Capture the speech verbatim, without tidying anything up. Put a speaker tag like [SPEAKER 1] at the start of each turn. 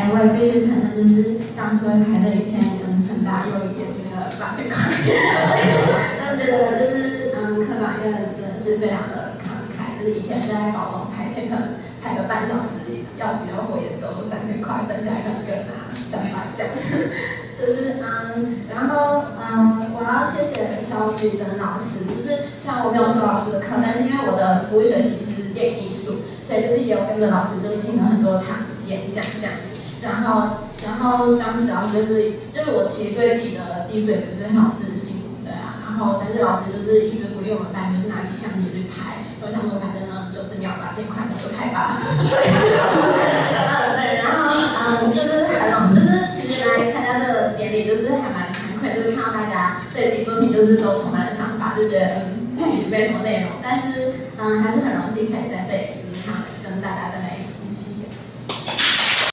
[SPEAKER 1] 哎，我也必须承认，就是当初会拍这影片，嗯，很大诱因也是那个八千块。但觉得就是嗯，科管院真的是非常的慷慨，就是以前在高中拍片，可能拍个半小时，要死要活也只有三千块，分下来可能个人拿三百这样。就是嗯，然后嗯，我要谢谢肖菊珍老师，就是虽然我没有修老师的课，但是因为我的服务学习是电影艺术，所以就是也有跟着老师就是听了很多场演讲这样子。然后，然后当时老师就是就是我其实对自己的技术也不是很有自信，对啊。然后但是老师就是一直鼓励我们，反正就是拿起相机去拍。我想说，反正呢九十秒八千块，那就拍吧。嗯，对，然后嗯，就是很容，就是其实来参加这个典礼，就是还蛮惭愧，就是看到大家对自己作品就是都充满了想法，就觉得嗯自己没什么内容，但是嗯还是很荣幸可以在这里就是看跟大家在那里。